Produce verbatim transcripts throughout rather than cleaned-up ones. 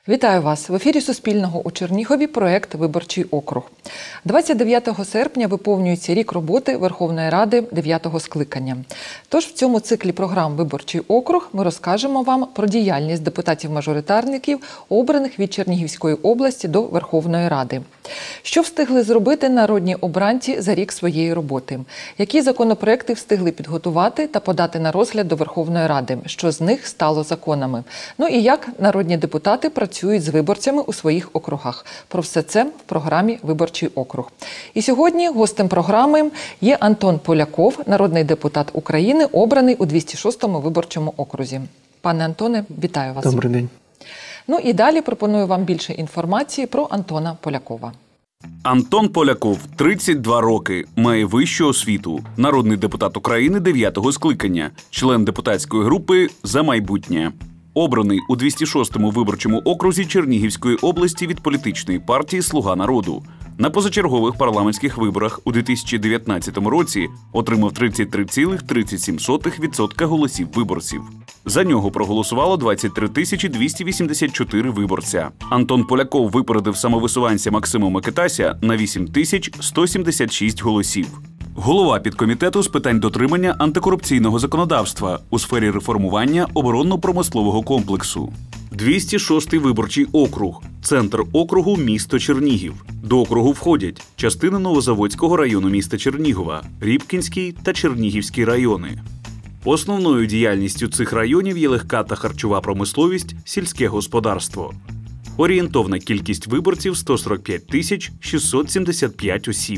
Вітаю вас! В ефірі Суспільного у Чернігові проект «Виборчий округ». двадцять дев'ятого серпня виповнюється рік роботи Верховної Ради дев'ятого скликання. Тож в цьому циклі програм «Виборчий округ» ми розкажемо вам про діяльність депутатів-мажоритарників, обраних від Чернігівської області до Верховної Ради. Що встигли зробити народні обранці за рік своєї роботи? Які законопроекти встигли підготувати та подати на розгляд до Верховної Ради? Що з них стало законами? Ну і як народні депутати працюють з виборцями у своїх округах. Про все це в програмі «Виборчий округ». І сьогодні гостем програми є Антон Поляков, народний депутат України, обраний у двісті шостому виборчому окрузі. Пане Антоне, вітаю вас. Добрий день. Ну і далі пропоную вам більше інформації про Антона Полякова. Антон Поляков, тридцять два роки, має вищу освіту, народний депутат України дев'ятого скликання, член депутатської групи «За майбутнє». Обраний у двісті шостому виборчому окрузі Чернігівської області від політичної партії «Слуга народу». На позачергових парламентських виборах у дві тисячі дев'ятнадцятому році отримав тридцять три цілих тридцять сім сотих відсотка голосів виборців. За нього проголосувало двадцять три тисячі двісті вісімдесят чотири виборця. Антон Поляков випередив самовисуванця Максима Микитася на вісім тисяч сто сімдесят шість голосів. Голова підкомітету з питань дотримання антикорупційного законодавства у сфері реформування оборонно-промислового комплексу. двісті шостий виборчий округ. Центр округу – місто Чернігів. До округу входять частина Новозаводського району міста Чернігова, Рібкінський та Чернігівський райони. Основною діяльністю цих районів є легка та харчова промисловість, сільське господарство. Орієнтовна кількість виборців – сто сорок п'ять тисяч шістсот сімдесят п'ять осіб.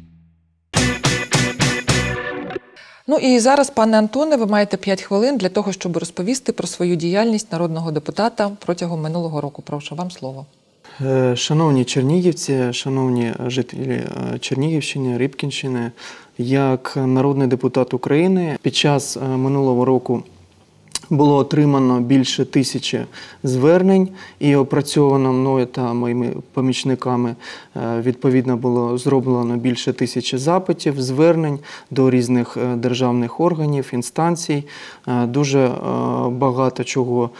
Ну і зараз, пане Антоне, ви маєте п'ять хвилин для того, щоб розповісти про свою діяльність народного депутата протягом минулого року. Прошу, вам слово. Шановні чернігівці, шановні жителі Чернігівщини, Рибкінщини, як народний депутат України під час минулого року було отримано більше тисячі звернень і опрацьовано мною та моїми помічниками. Відповідно, було зроблено більше тисячі запитів, звернень до різних державних органів, інстанцій. Дуже багато чого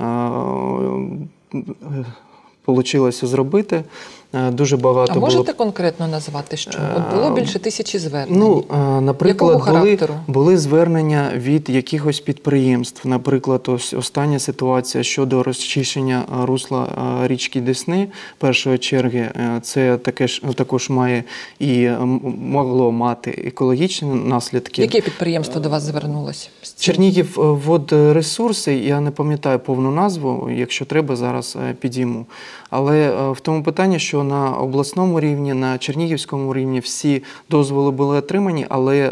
вийшло зробити. Дуже багато а можете було... конкретно назвати, що? От було більше тисячі звернень. Ну, наприклад, були, були звернення від якихось підприємств. Наприклад, ось остання ситуація щодо розчищення русла річки Десни першої черги. Це таке ж, також має і могло мати екологічні наслідки. Яке підприємство до вас звернулося? Чернігівводресурси, я не пам'ятаю повну назву, якщо треба, зараз підійму. Але в тому питанні, що на обласному рівні, на чернігівському рівні всі дозволи були отримані, але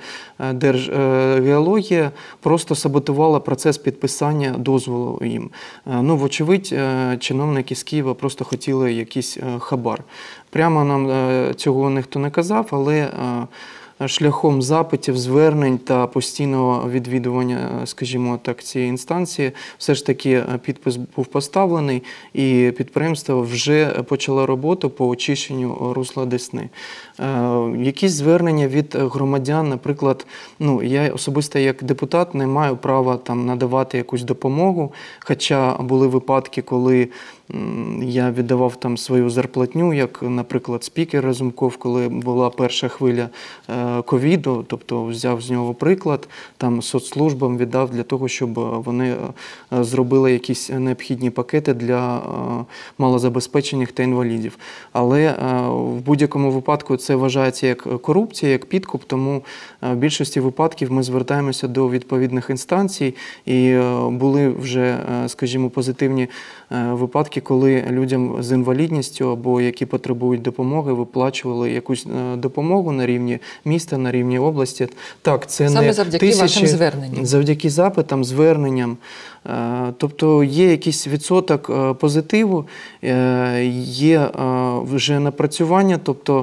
Держгеологія просто саботувала процес підписання дозволу їм. Ну, вочевидь, чиновники з Києва просто хотіли якийсь хабар. Прямо нам цього ніхто не казав, але шляхом запитів, звернень та постійного відвідування, скажімо так, цієї інстанції, все ж таки підпис був поставлений і підприємство вже почало роботу по очищенню русла Десни. Якісь звернення від громадян, наприклад, ну, я особисто як депутат не маю права там надавати якусь допомогу, хоча були випадки, коли я віддавав там свою зарплатню, як, наприклад, спікер Разумков, коли була перша хвиля ковіду, тобто взяв з нього приклад, там соцслужбам віддав для того, щоб вони зробили якісь необхідні пакети для малозабезпечених та інвалідів. Але в будь-якому випадку це вважається як корупція, як підкуп, тому в більшості випадків ми звертаємося до відповідних інстанцій і були вже, скажімо, позитивні випадки, коли людям з інвалідністю або які потребують допомоги, виплачували якусь допомогу на рівні міста, на рівні області. Так, це саме не завдяки тисячі, вашим зверненням. Завдяки запитам, зверненням. Тобто є якийсь відсоток позитиву, є вже напрацювання, тобто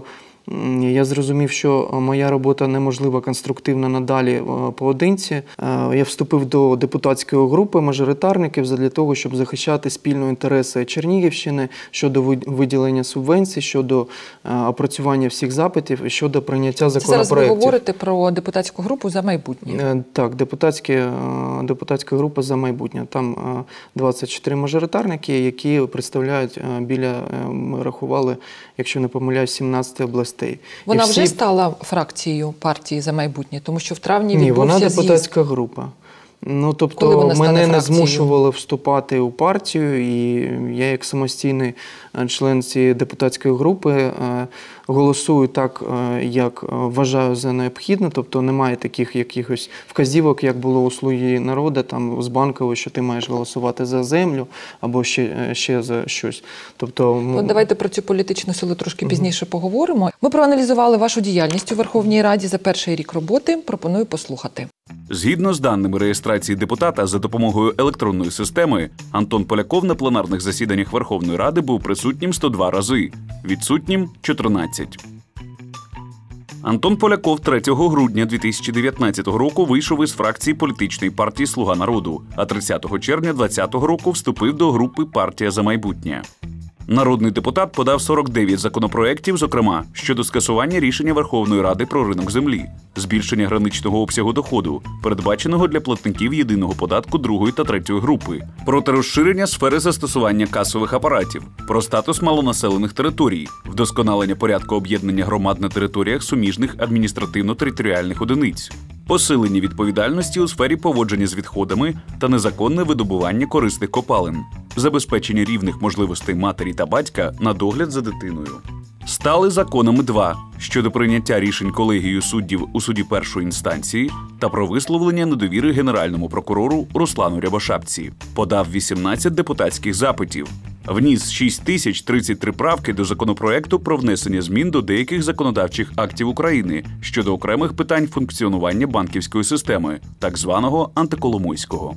я зрозумів, що моя робота неможлива конструктивно надалі поодинці. Я вступив до депутатської групи мажоритарників для того, щоб захищати спільно інтереси Чернігівщини щодо виділення субвенцій, щодо опрацювання всіх запитів і щодо прийняття законопроєктів. Зараз ви говорите про депутатську групу «За майбутнє». Так, депутатська група «За майбутнє». Там двадцять чотири мажоритарники, які представляють біля, ми рахували, якщо не помиляюсь, сімнадцять областей. Вона всі... вже стала фраакцією партії «За майбутнє», тому що в травні Ні, відбувся вона з'їзд. депутатська група. Ну, тобто, мене не змушували вступати у партію, і я, як самостійний член цієї депутатської групи, голосую так, як вважаю за необхідне. Тобто, немає таких якихось вказівок, як було у «Слуги народу», там, з Банкової, що ти маєш голосувати за землю або ще, ще за щось. Тобто, От давайте про цю політичну силу трошки пізніше поговоримо. Ми проаналізували вашу діяльність у Верховній Раді за перший рік роботи. Пропоную послухати. Згідно з даними реєстрації депутата за допомогою електронної системи, Антон Поляков на пленарних засіданнях Верховної Ради був присутнім сто два рази, відсутнім – чотирнадцять. Антон Поляков третього грудня дві тисячі дев'ятнадцятого року вийшов із фракції політичної партії «Слуга народу», а тридцятого червня двадцятого року вступив до групи «Партія за майбутнє». Народний депутат подав сорок дев'ять законопроєктів, зокрема, щодо скасування рішення Верховної Ради про ринок землі, збільшення граничного обсягу доходу, передбаченого для платників єдиного податку другої та третьої групи, проти розширення сфери застосування касових апаратів, про статус малонаселених територій, вдосконалення порядку об'єднання громад на територіях суміжних адміністративно-територіальних одиниць, посилення відповідальності у сфері поводження з відходами та незаконне видобування корисних копалин, забезпечення рівних можливостей матері та батька на догляд за дитиною. Стали законами два щодо прийняття рішень колегією суддів у суді першої інстанції та про висловлення недовіри Генеральному прокурору Руслану Рябошапці. Подав вісімнадцять депутатських запитів. Вніс шість тисяч тридцять три правки до законопроекту про внесення змін до деяких законодавчих актів України щодо окремих питань функціонування банківської системи, так званого антиколомойського.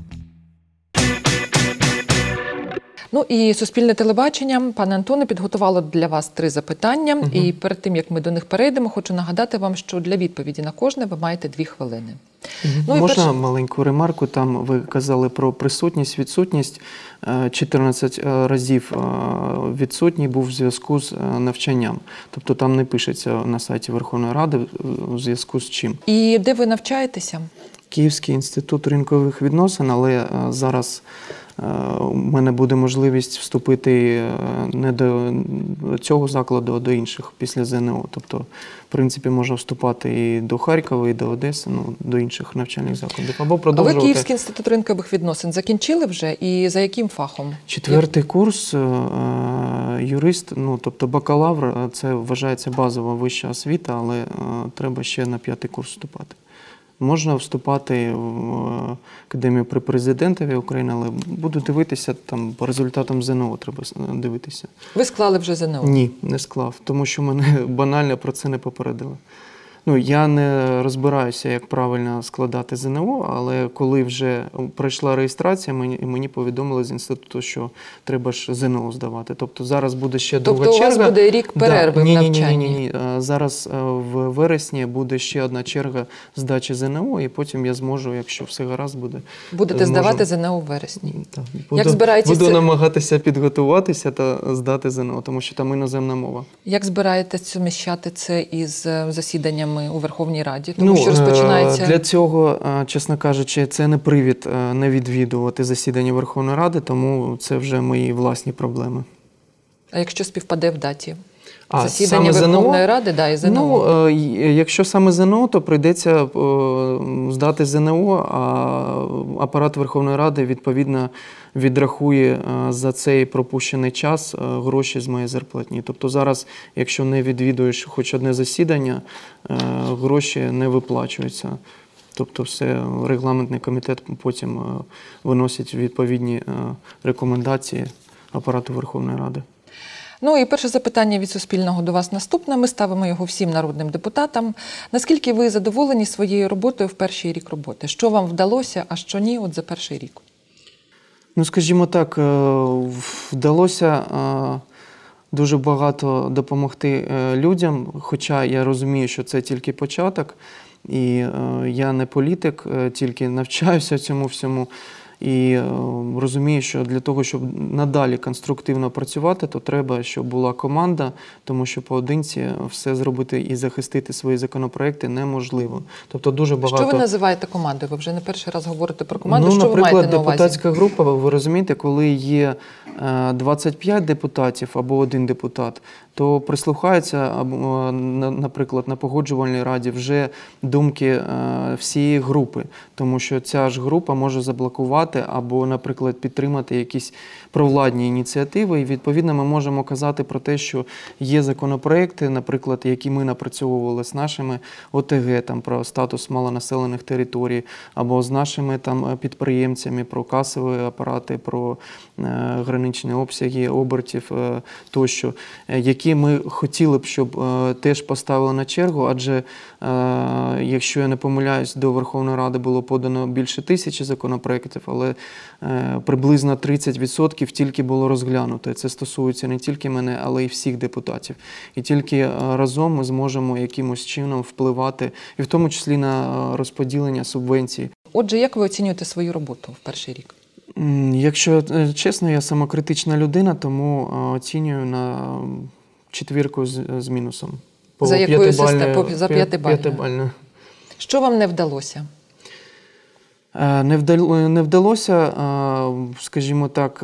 Ну і Суспільне телебачення, пане Антоне, підготувало для вас три запитання. Угу. І перед тим, як ми до них перейдемо, хочу нагадати вам, що для відповіді на кожне ви маєте дві хвилини. Угу. Ну, Можна перш... маленьку ремарку? Там ви казали про присутність, відсутність. чотирнадцять разів відсутній був в зв'язку з навчанням. Тобто там не пишеться на сайті Верховної Ради в зв'язку з чим. І де ви навчаєтеся? Київський інститут ринкових відносин, але зараз у мене буде можливість вступити не до цього закладу, а до інших після ЗНО. Тобто, в принципі, можна вступати і до Харкова, і до Одеси, ну, до інших навчальних закладів. Або продовжувати. А ви Київський інститут ринкових відносин закінчили вже? І за яким фахом? Четвертий курс, юрист, ну, тобто бакалавр, це вважається базова вища освіта, але треба ще на п'ятий курс вступати. Можна вступати в Академію при президентові України, але буду дивитися, там по результатам ЗНО треба дивитися. Ви склали вже ЗНО? Ні, не склав, тому що мене банально про це не попередили. Ну, я не розбираюся, як правильно складати ЗНО, але коли вже пройшла реєстрація, мені, мені повідомили з інституту, що треба ж ЗНО здавати. Тобто зараз буде ще тобто друга черга. Тобто у вас буде рік перерви да. в ні, навчанні? Ні, ні, ні, ні. Зараз в вересні буде ще одна черга здачі ЗНО, і потім я зможу, якщо все гаразд буде. Будете зможу... здавати ЗНО у вересні? Так. Буду, як збираєтеся... буду намагатися підготуватися та здати ЗНО, тому що там іноземна мова. Як збираєтеся суміщати це із засіданнями у Верховній Раді? Тому ну, що розпочинається... Для цього, чесно кажучи, це не привід не відвідувати засідання Верховної Ради, тому це вже мої власні проблеми. А якщо співпаде в даті? А, засідання Верховної Ради, да, і ЗНО? Ну, якщо саме ЗНО, то прийдеться здати ЗНО, а апарат Верховної Ради, відповідно, відрахує за цей пропущений час гроші з моєї зарплатні. Тобто зараз, якщо не відвідуєш хоч одне засідання, гроші не виплачуються. Тобто все, регламентний комітет потім виносить відповідні рекомендації апарату Верховної Ради. Ну і перше запитання від Суспільного до вас наступне. Ми ставимо його всім народним депутатам. Наскільки ви задоволені своєю роботою в перший рік роботи? Що вам вдалося, а що ні, от за перший рік? Ну, скажімо так, вдалося дуже багато допомогти людям, хоча я розумію, що це тільки початок, і я не політик, тільки навчаюся цьому всьому. І е, розумію, що для того, щоб надалі конструктивно працювати, то треба, щоб була команда, тому що поодинці все зробити і захистити свої законопроекти неможливо. Тобто дуже багато... Що ви називаєте командою? Ви вже не перший раз говорите про команду. Ну, що наприклад, ви маєте на увазі? депутатська група, ви розумієте, коли є двадцять п'ять депутатів або один депутат, то прислухаються, наприклад, на погоджувальній раді вже думки всієї групи, тому що ця ж група може заблокувати або, наприклад, підтримати якісь провладні ініціативи. І, відповідно, ми можемо казати про те, що є законопроекти, наприклад, які ми напрацьовували з нашими О Те Ге, там, про статус малонаселених територій, або з нашими там підприємцями про касові апарати, про е, граничні обсяги обертів е, тощо, е, які ми хотіли б, щоб е, теж поставили на чергу, адже, е, якщо я не помиляюсь, до Верховної Ради було подано більше тисячі законопроєктів, але е, приблизно тридцять відсотків тільки було розглянуто. Це стосується не тільки мене, але й всіх депутатів. І тільки разом ми зможемо якимось чином впливати, і в тому числі на розподілення субвенцій. Отже, як ви оцінюєте свою роботу в перший рік? Якщо чесно, я самокритична людина, тому оцінюю на четвірку з, з мінусом. По за якою системою? За п'ятибальною. Що вам не вдалося? Не вдалося, скажімо так,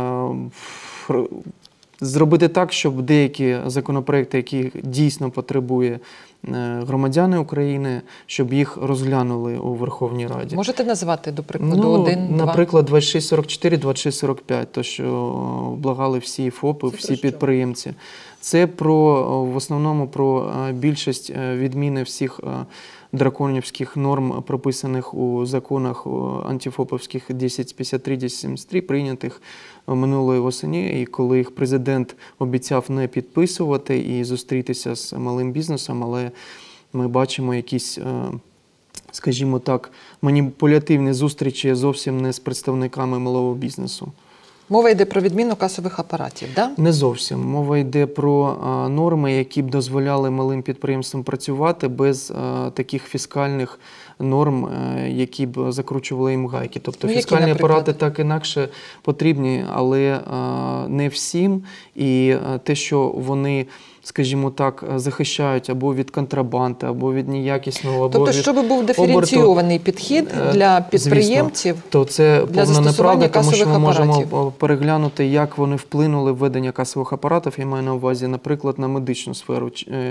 зробити так, щоб деякі законопроекти, які дійсно потребує громадяни України, щоб їх розглянули у Верховній Раді. Можете назвати, до прикладу, ну, один, два? Наприклад, двадцять шість сорок чотири, двадцять шість сорок п'ять, то, що благали всі ФОПи, Це всі підприємці. Це про, в основному про більшість відміни всіх драконівських норм, прописаних у законах антифоповських десять п'ятдесят три, десять сімдесят три, прийнятих минулої восені, і коли їх президент обіцяв не підписувати і зустрітися з малим бізнесом, але ми бачимо якісь, скажімо так, маніпулятивні зустрічі зовсім не з представниками малого бізнесу. Мова йде про відміну касових апаратів, так? Да? Не зовсім. Мова йде про а, норми, які б дозволяли малим підприємствам працювати без а, таких фіскальних норм, а, які б закручували їм гайки. Тобто ну, фіскальні які, апарати так інакше потрібні, але а, не всім. І а, те, що вони, скажімо так, захищають або від контрабанди, або від неякісного, або тобто, від щоб був диференційований підхід для підприємців, звісно, то це для повна неправда, тому що ми апаратів. можемо переглянути, як вони вплинули в введення касових апаратів. Я маю на увазі, наприклад, на медичну сферу.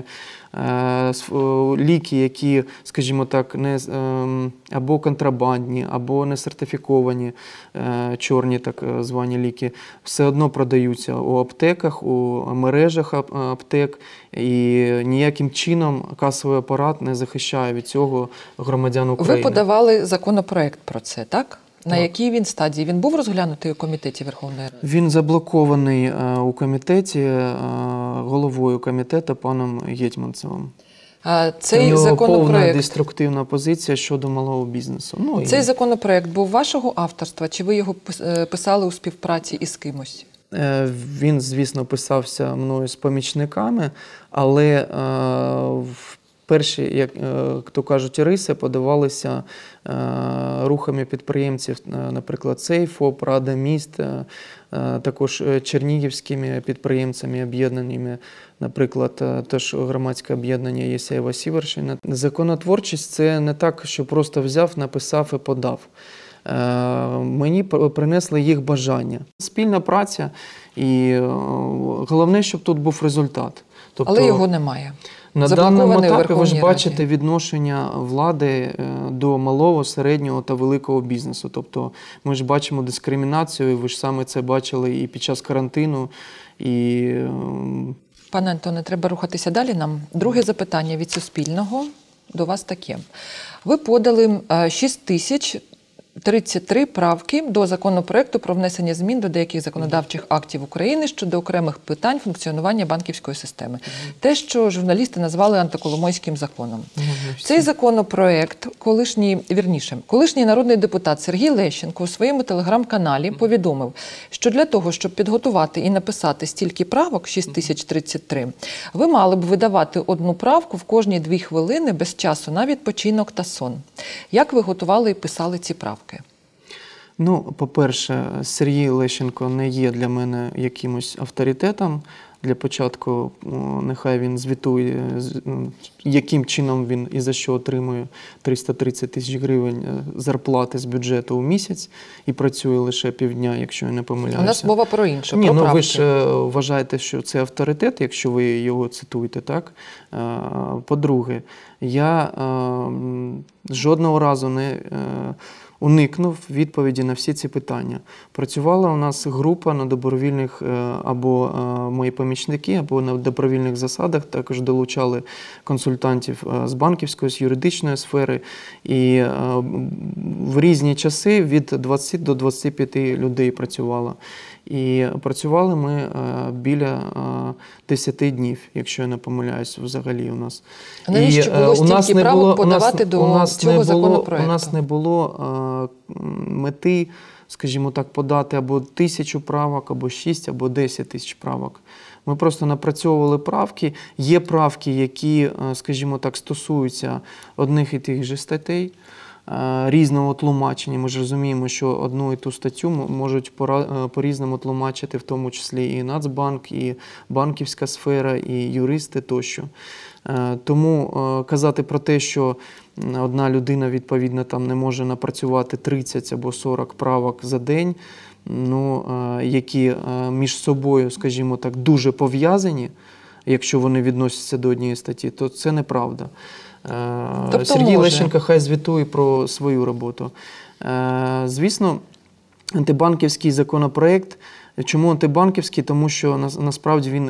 Ліки, які, скажімо так, не, або контрабандні, або не сертифіковані, чорні так звані ліки, все одно продаються у аптеках, у мережах аптек, і ніяким чином касовий апарат не захищає від цього громадян України. Ви подавали законопроект про це, так? На якій він стадії? Він був розглянутий у комітеті Верховної Ради? Він заблокований у комітеті головою комітету паном Гетьманцевим. А цей У нього законопроект... повна деструктивна позиція щодо малого бізнесу. Ну, цей і... законопроект був вашого авторства, чи ви його писали у співпраці із кимось? Він, звісно, писався мною з помічниками, але в перші, як то кажуть, риси подавалися рухами підприємців, наприклад, цей ФОП, Рада міст, також чернігівськими підприємцями об'єднаними, наприклад, теж громадське об'єднання Єсеєва Сіверщина. Законотворчість – це не так, що просто взяв, написав і подав. Мені принесли їх бажання. Спільна праця і головне, щоб тут був результат. Тобто, але його немає. На даному етапі ви ж бачите відношення влади до малого, середнього та великого бізнесу. Тобто ми ж бачимо дискримінацію, і ви ж саме це бачили і під час карантину. І... Пане Антоне, треба рухатися далі нам. Друге запитання від Суспільного до вас таке. Ви подали шість тисяч тридцять три правки до законопроекту про внесення змін до деяких законодавчих актів України щодо окремих питань функціонування банківської системи. Те, що журналісти назвали антиколомойським законом. Цей законопроект, колишній, вірніше, колишній народний депутат Сергій Лещенко у своєму телеграм-каналі повідомив, що для того, щоб підготувати і написати стільки правок, шість тисяч тридцять три, ви мали б видавати одну правку в кожні дві хвилини без часу на відпочинок та сон. Як ви готували і писали ці правки? Ну, по-перше, Сергій Лещенко не є для мене якимось авторитетом. Для початку нехай він звітує, яким чином він і за що отримує триста тридцять тисяч гривень зарплати з бюджету у місяць і працює лише півдня, якщо я не помиляюся. У нас мова про інше, Ні, про ну правки. ви ж вважаєте, що це авторитет, якщо ви його цитуєте, так? По-друге, я жодного разу не уникнув відповіді на всі ці питання. Працювала у нас група на добровільних, або мої помічники, або на добровільних засадах, також долучали консультантів з банківської, з юридичної сфери. І в різні часи від двадцяти до двадцяти п'яти людей працювало. І працювали ми біля десяти днів, якщо я не помиляюсь, взагалі у нас. А навіщо було стільки правок було, подавати до нас цього було, законопроекту? У нас не було мети, скажімо так, подати або тисячу правок, або шість, або десять тисяч правок. Ми просто напрацьовували правки. Є правки, які, скажімо так, стосуються одних і тих же статей, різного тлумачення. Ми ж розуміємо, що одну і ту статтю можуть по-різному тлумачити, в тому числі і Нацбанк, і банківська сфера, і юристи тощо. Тому казати про те, що одна людина, відповідно, там не може напрацювати тридцять або сорок правок за день, ну, які між собою, скажімо так, дуже пов'язані, якщо вони відносяться до однієї статті, то це неправда. Тобто Сергій може. Лещенко хай звітує про свою роботу. Звісно, антибанківський законопроект. Чому антибанківський? Тому що насправді він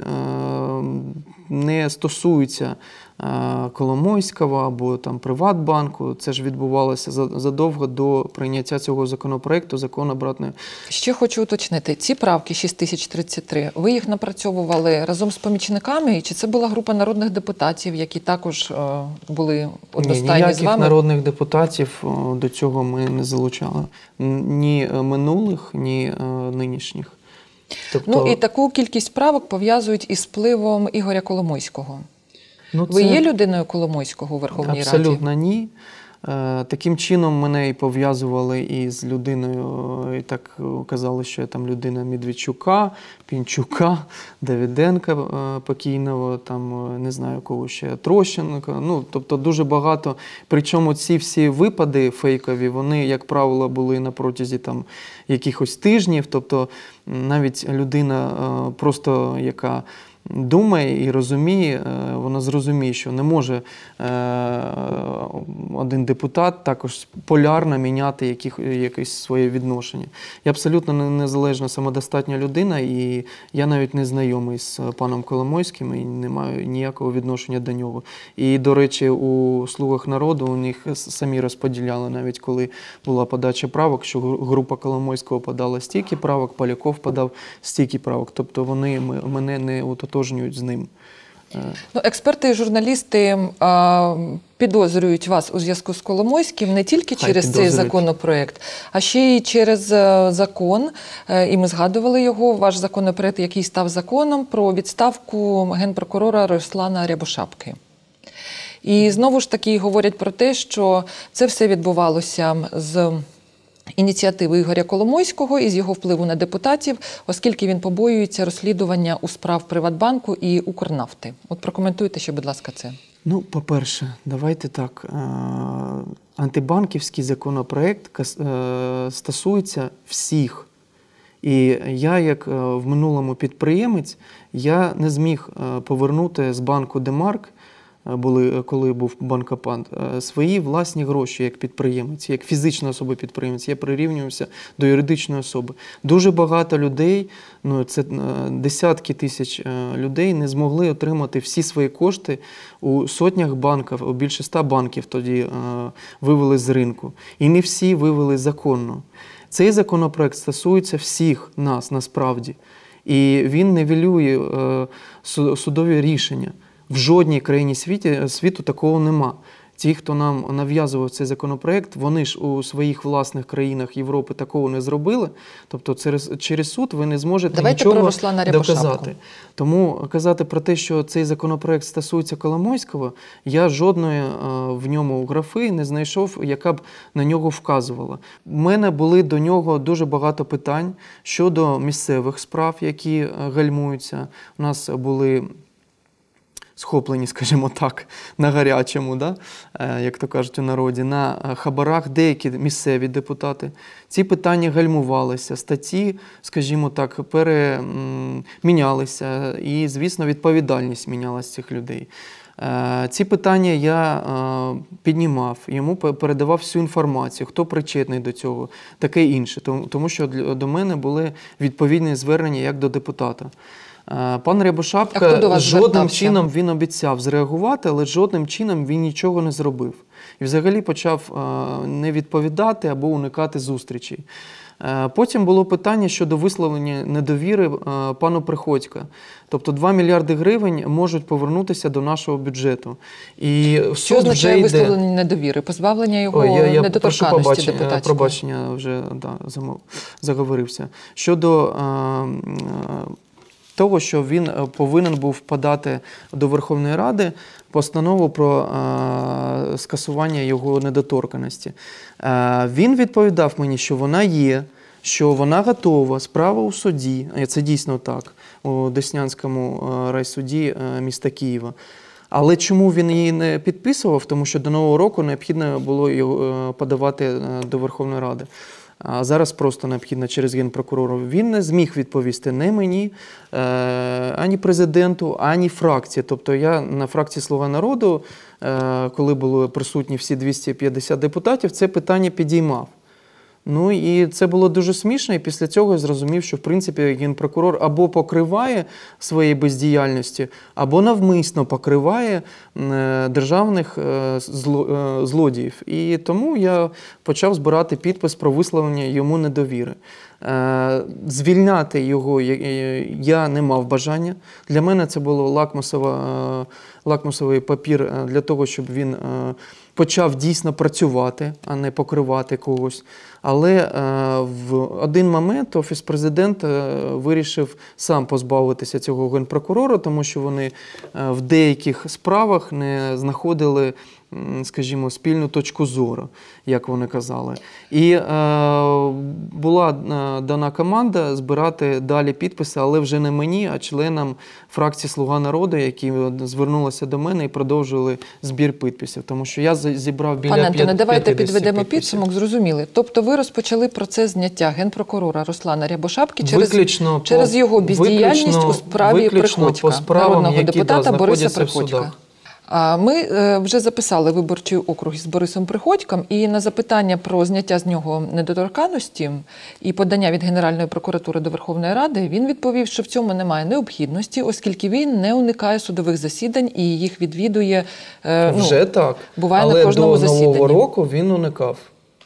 не стосується Коломойського або там Приватбанку. Це ж відбувалося задовго до прийняття цього законопроекту, закон обратної. Ще хочу уточнити, ці правки шість тисяч тридцять три, ви їх напрацьовували разом з помічниками, чи це була група народних депутатів, які також були одностайні з вами? Ніяких народних депутатів до цього ми не залучали. Ні минулих, ні нинішніх. Тобто... Ну і таку кількість правок пов'язують із впливом Ігоря Коломойського. Ну, Ви це... є людиною Коломойського у Верховній Абсолютно Раді? Абсолютно ні. Таким чином мене і пов'язували із людиною, і так казали, що я там людина Медведчука, Пінчука, Давиденка покійного, там не знаю кого ще, Трощенка. Ну, тобто дуже багато. Причому ці всі випади фейкові, вони, як правило, були на протязі там якихось тижнів. Тобто навіть людина просто, яка думає і розуміє, вона зрозуміє, що не може один депутат також полярно міняти яких, якесь своє відношення. Я абсолютно незалежна, самодостатня людина, і я навіть не знайомий з паном Коломойським і не маю ніякого відношення до нього. І, до речі, у «Слугах народу» у них самі розподіляли, навіть коли була подача правок, що група Коломойського подала стільки правок, Поляков подав стільки правок. Тобто вони мене не ототожнюють з ним. Ну, експерти і журналісти а, підозрюють вас у зв'язку з Коломойським не тільки Хай через цей законопроект, а ще й через а, закон, а, і ми згадували його, ваш законопроект, який став законом, про відставку генпрокурора Руслана Рябошапки. І знову ж таки говорять про те, що це все відбувалося з ініціативи Ігоря Коломойського і з його впливу на депутатів, оскільки він побоюється розслідування у справ Приватбанку і Укрнафти. От прокоментуйте ще, будь ласка, це. Ну, по-перше, давайте так. Антибанківський законопроект стосується всіх. І я, як в минулому підприємець, я не зміг повернути з банку Демарк були, коли був банкопад, свої власні гроші як підприємець, як фізична особа підприємець. Я прирівнювався до юридичної особи. Дуже багато людей, ну це десятки тисяч людей не змогли отримати всі свої кошти у сотнях банків, у більше ста банків тоді вивели з ринку. І не всі вивели законно. Цей законопроект стосується всіх нас насправді. І він нівелює судові рішення. В жодній країні світі, світу такого нема. Ті, хто нам нав'язував цей законопроект, вони ж у своїх власних країнах Європи такого не зробили. Тобто через, через суд ви не зможете Давайте нічого доказати. Тому казати про те, що цей законопроект стосується Коломойського, я жодної в ньому графи не знайшов, яка б на нього вказувала. У мене були до нього дуже багато питань щодо місцевих справ, які гальмуються. У нас були схоплені, скажімо так, на гарячому, да? Як то кажуть у народі, на хабарах деякі місцеві депутати. Ці питання гальмувалися, статті, скажімо так, перемінялися і, звісно, відповідальність мінялася цих людей. Ці питання я піднімав, йому передавав всю інформацію, хто причетний до цього, таке інше, тому що до мене були відповідні звернення як до депутата. Пан Рябошапка жодним чином він обіцяв зреагувати, але жодним чином він нічого не зробив. І взагалі почав не відповідати або уникати зустрічей. Потім було питання щодо висловлення недовіри пану Приходько. Тобто два мільярди гривень можуть повернутися до нашого бюджету. І що означає йде... висловлення недовіри? Позбавлення його Ой, я, я недоторканності депутатської? Пробачення, вже да, заговорився. Щодо того, що він повинен був подати до Верховної Ради постанову про е, скасування його недоторканності. Е, він відповідав мені, що вона є, що вона готова, справа у суді, це дійсно так, у Деснянському райсуді міста Києва. Але чому він її не підписував? Тому що до Нового року необхідно було його подавати до Верховної Ради. А зараз просто необхідно через Генпрокурора. Він не зміг відповісти не мені, ані президенту, ані фракції. Тобто я на фракції «Слуга народу», коли були присутні всі двісті п'ятдесят депутатів, це питання підіймав. Ну і це було дуже смішно, і після цього я зрозумів, що в принципі Генпрокурор або покриває своєю бездіяльністю, або навмисно покриває державних злодіїв. І тому я почав збирати підпис про висловлення йому недовіри. Звільняти його я не мав бажання. Для мене це було лакмусова, лакмусовий папір для того, щоб він почав дійсно працювати, а не покривати когось. Але в один момент Офіс Президента вирішив сам позбавитися цього Генпрокурора, тому що вони в деяких справах не знаходили, скажімо, спільну точку зору, як вони казали. І е, була дана команда збирати далі підписи, але вже не мені, а членам фракції «Слуга народу», які звернулися до мене і продовжили збір підписів. Тому що я зібрав біля п'ятдесят підписів. Пане Антоне, давайте підведемо підсумок, зрозуміли. Тобто ви розпочали процес зняття Генпрокурора Руслана Рябошапки через, виключно через по, його бездіяльність виключно, у справі Приходька, народного депутата да, Бориса Приходька. Ми вже записали виборчий округ із Борисом Приходьком, і на запитання про зняття з нього недоторканності і подання від Генеральної прокуратури до Верховної Ради, він відповів, що в цьому немає необхідності, оскільки він не уникає судових засідань і їх відвідує, ну, вже так. буває але на кожному засіданні. Але до Нового року він уникав.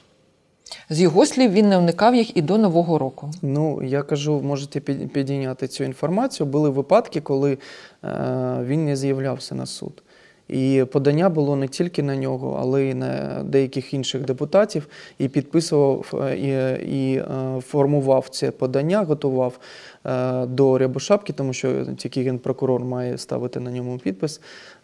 З його слів, він не уникав їх і до Нового року. Ну, я кажу, можете підійняти цю інформацію. Були випадки, коли е, він не з'являвся на суд. І подання було не тільки на нього, але й на деяких інших депутатів. І підписував, і, і формував це подання, готував до Рябошапки, тому що тільки Генпрокурор має ставити на ньому підпис.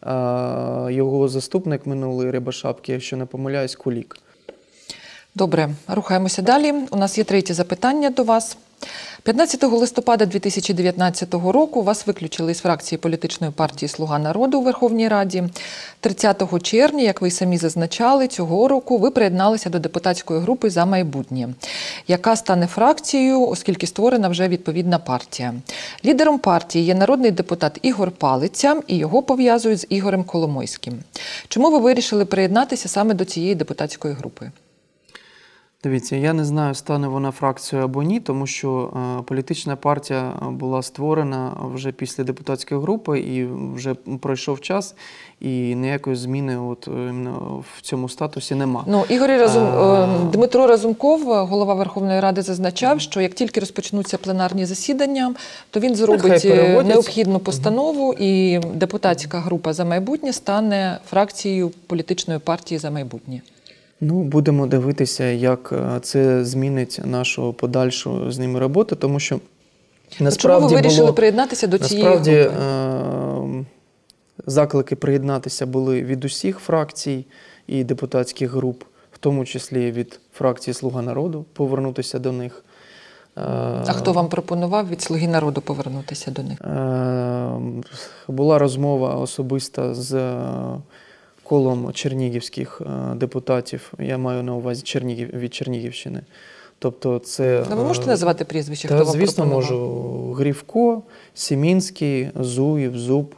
Його заступник минулий Рябошапки, якщо не помиляюсь, Кулік. Добре, рухаємося далі. У нас є третє запитання до вас. п'ятнадцятого листопада дві тисячі дев'ятнадцятого року вас виключили із фракції політичної партії «Слуга народу» у Верховній Раді. тридцятого червня, як ви самі зазначали, цього року ви приєдналися до депутатської групи «За майбутнє», яка стане фракцією, оскільки створена вже відповідна партія. Лідером партії є народний депутат Ігор Палиця, і його пов'язують з Ігорем Коломойським. Чому ви вирішили приєднатися саме до цієї депутатської групи? Дивіться, я не знаю, стане вона фракцією або ні, тому що е, політична партія була створена вже після депутатської групи і вже пройшов час, і ніякої зміни от, іменно в цьому статусі нема. Ну, Ігор Разум... а... Дмитро Разумков, голова Верховної Ради, зазначав, що як тільки розпочнуться пленарні засідання, то він зробить необхідну постанову, і депутатська група «За майбутнє» стане фракцією політичної партії «За майбутнє». Ну, будемо дивитися, як це змінить нашу подальшу з ними роботу, тому що насправді Чому ви вирішили було, приєднатися до цієї насправді, групи? Насправді, заклики приєднатися були від усіх фракцій і депутатських груп, в тому числі від фракції «Слуга народу», повернутися до них. А хто вам пропонував від «Слуги народу» повернутися до них? Була розмова особиста з колом чернігівських депутатів, я маю на увазі Чернігів, від Чернігівщини. Тобто це... Ну, ви можете назвати прізвище, та, хто вам звісно, пропонував? можу. Грівко, Сімінський, Зуєв, Зуб.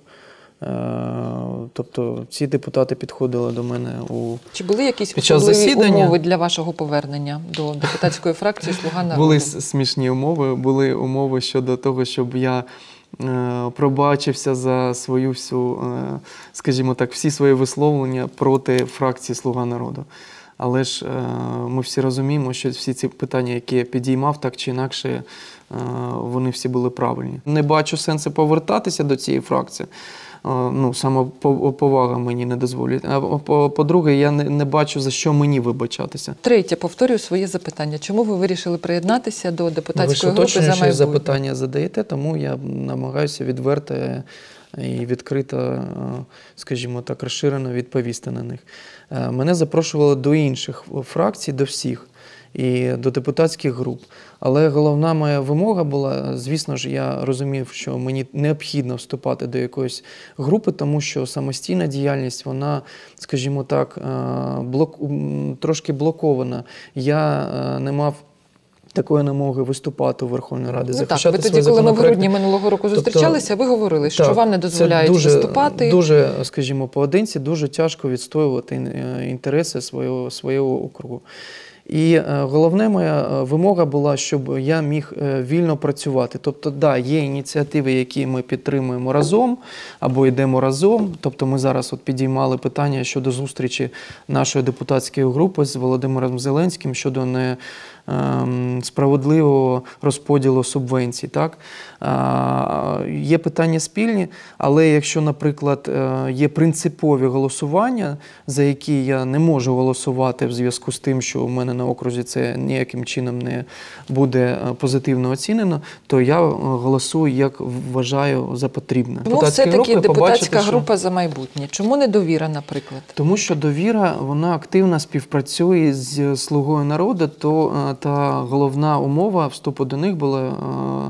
Тобто ці депутати підходили до мене у Чи були якісь під час особливі засідання. умови для вашого повернення до депутатської фракції «Слуга народу»? Були смішні умови, були умови щодо того, щоб я пробачився за свою всю, скажімо так, всі свої висловлення проти фракції «Слуга народу». Але ж ми всі розуміємо, що всі ці питання, які я підіймав, так чи інакше, вони всі були правильні. Не бачу сенсу повертатися до цієї фракції. Ну, самоповага мені не дозволить. А по-друге, я не, не бачу, за що мені вибачатися. Третє, повторюю своє запитання. Чому ви вирішили приєднатися до депутатської групи «За майбутнє»? Ви ж запитання задаєте, тому я намагаюся відверто і відкрито, скажімо так, розширено відповісти на них. Мене запрошували до інших фракцій, до всіх. І до депутатських груп. Але головна моя вимога була, звісно ж, я розумів, що мені необхідно вступати до якоїсь групи, тому що самостійна діяльність, вона, скажімо так, блок, трошки блокована. Я не мав такої намоги виступати у Верховній Раді, ну, захищати так, свої ви тоді, коли ми в грудні законопроекти. минулого року зустрічалися, тобто, ви говорили, що так, вам не дозволяють дуже, виступати. Дуже, скажімо, поодинці, дуже тяжко відстоювати інтереси свого, свого округу. І головна моя вимога була, щоб я міг вільно працювати. Тобто, да, є ініціативи, які ми підтримуємо разом, або йдемо разом. Тобто ми зараз от підіймали питання щодо зустрічі нашої депутатської групи з Володимиром Зеленським щодо не справедливого розподілу субвенцій. Так? Є питання спільні, але якщо, наприклад, є принципові голосування, за які я не можу голосувати в зв'язку з тим, що у мене на окрузі це ніяким чином не буде позитивно оцінено, то я голосую, як вважаю за потрібне. Чому все-таки депутатська група «За майбутнє»? Чому не «Довіра», наприклад? Тому що «Довіра», вона активно співпрацює з «Слугою народу», то та головна умова вступу до них була е,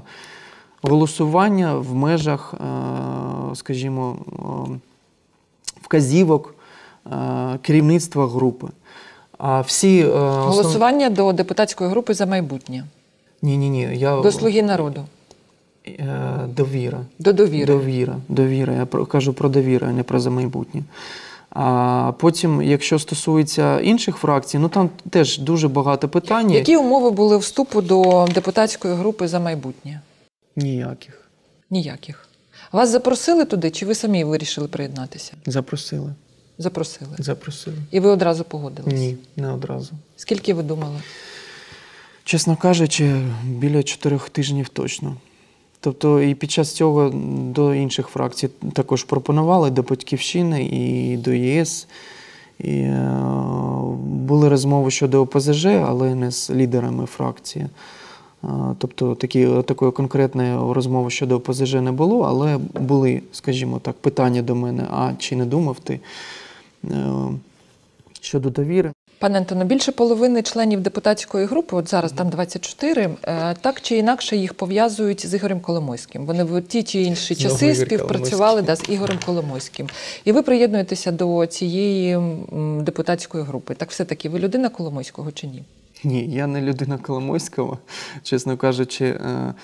голосування в межах, е, скажімо, е, вказівок е, керівництва групи. А всі, е, основ... Голосування до депутатської групи «За майбутнє»? Ні-ні-ні. Я... До «Слуги народу»? Е, «Довіра». До «Довіри». Довіра. Довіра. Я про, кажу про «Довіру», а не про «За майбутнє». А потім, якщо стосується інших фракцій, ну там теж дуже багато питань. Які умови були вступу до депутатської групи «За майбутнє»? Ніяких. Ніяких. Вас запросили туди, чи ви самі вирішили приєднатися? Запросили. Запросили? Запросили. І ви одразу погодились? Ні, не одразу. Скільки ви думали? Чесно кажучи, біля чотирьох тижнів точно. Тобто і під час цього до інших фракцій також пропонували, до «Батьківщини» і до ЄС. І, е, були розмови щодо ОПЗЖ, але не з лідерами фракції. Е, тобто такі, такої конкретної розмови щодо ОПЗЖ не було, але були, скажімо так, питання до мене, а чи не думав ти е, щодо «Довіри». Пане Антоне, більше половини членів депутатської групи, от зараз там двадцять чотири, так чи інакше їх пов'язують з Ігорем Коломойським. Вони в ті чи інші часи співпрацювали да, з Ігорем Коломойським. І ви приєднуєтеся до цієї депутатської групи. Так все-таки ви людина Коломойського чи ні? Ні, я не людина Коломойського, чесно кажучи.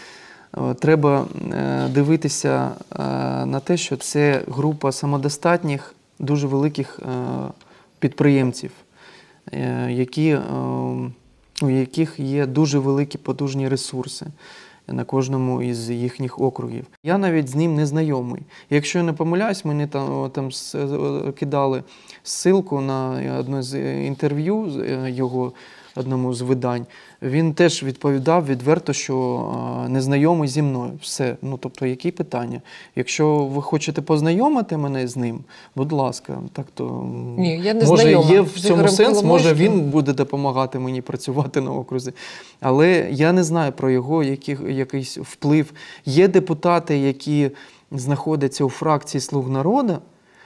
Треба дивитися на те, що це група самодостатніх, дуже великих підприємців, які, у яких є дуже великі потужні ресурси на кожному із їхніх округів. Я навіть з ним не знайомий. Якщо я не помиляюсь, мені там, там кидали ссылку на одне з інтерв'ю його, одному з видань. Він теж відповідав відверто, що не знайомий зі мною. Все. Ну, тобто, які питання? Якщо ви хочете познайомити мене з ним, будь ласка, так то... Ні, я не може, знайома є в цьому сенс, може він він буде допомагати мені працювати на окрузі. Але я не знаю про його який, якийсь вплив. Є депутати, які знаходяться у фракції «Слуг народу»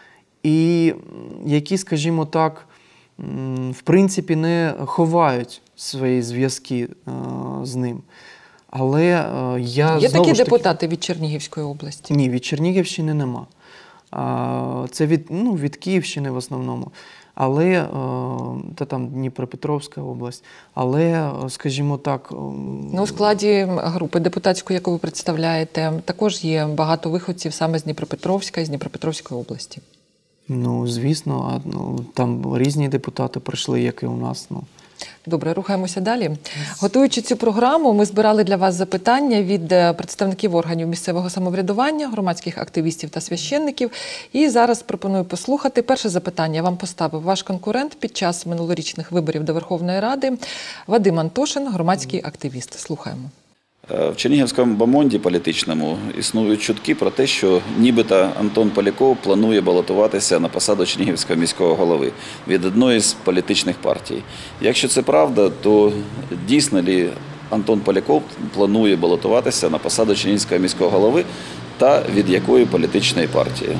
і які, скажімо так, в принципі, не ховають свої зв'язки е, з ним. Але е, я Є знову такі ж таки... депутати від Чернігівської області? Ні, від Чернігівщини нема. А, це від, ну, від Київщини в основному. Але, е, та там Дніпропетровська область. Але, скажімо так... Ну, у складі групи депутатської, яку ви представляєте, також є багато виходців саме з Дніпропетровська і з Дніпропетровської області. Ну, звісно, а, ну, там різні депутати прийшли, як і у нас. Ну. Добре, рухаємося далі. Готуючи цю програму, ми збирали для вас запитання від представників органів місцевого самоврядування, громадських активістів та священників. І зараз пропоную послухати. Перше запитання вам поставив ваш конкурент під час минулорічних виборів до Верховної Ради Вадим Антошин, громадський активіст. Слухаємо. В Чернігівському бомонді політичному існують чутки про те, що нібито Антон Поляков планує балотуватися на посаду Чернігівського міського голови від одної з політичних партій. Якщо це правда, то дійсно ли Антон Поляков планує балотуватися на посаду Чернігівського міського голови та від якої політичної партії?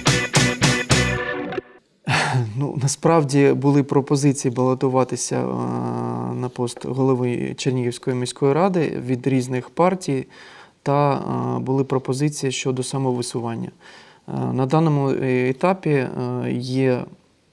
Ну, насправді були пропозиції балотуватися на пост голови Чернігівської міської ради від різних партій, та були пропозиції щодо самовисування. На даному етапі є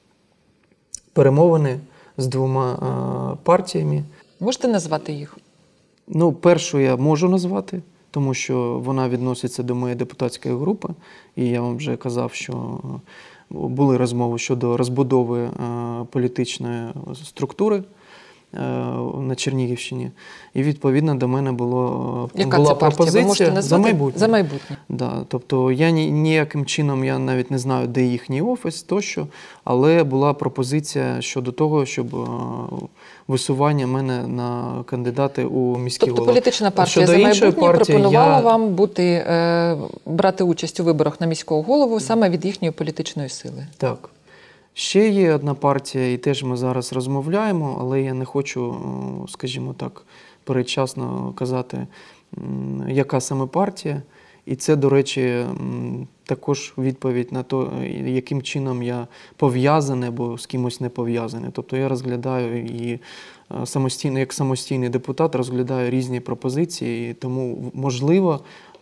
перемовини з двома партіями. Можете назвати їх? Ну, першу я можу назвати, тому що вона відноситься до моєї депутатської групи, і я вам вже казав, що були розмови щодо розбудови е, політичної структури е, на Чернігівщині. І, відповідно, до мене було, Яка була це партія? пропозиція Ви можете назвати? за майбутнє. За майбутнє. Да, тобто я ні, ніяким чином, я навіть не знаю, де їхній офіс тощо, але була пропозиція щодо того, щоб е, висування мене на кандидати у міські тобто, голови. політична партія щодо «За майбутнє» партії, пропонувала я... вам бути, е, брати участь у виборах на міського голову саме від їхньої політичної сили. Так. Ще є одна партія, і теж ми зараз розмовляємо, але я не хочу, скажімо так, передчасно казати, яка саме партія. І це, до речі, також відповідь на те, яким чином я пов'язаний або з кимось не пов'язаний. Тобто я розглядаю і самостійно, як самостійний депутат, розглядаю різні пропозиції, і тому, можливо,